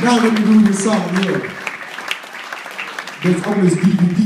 Now let me do this song here. That's on this DVD.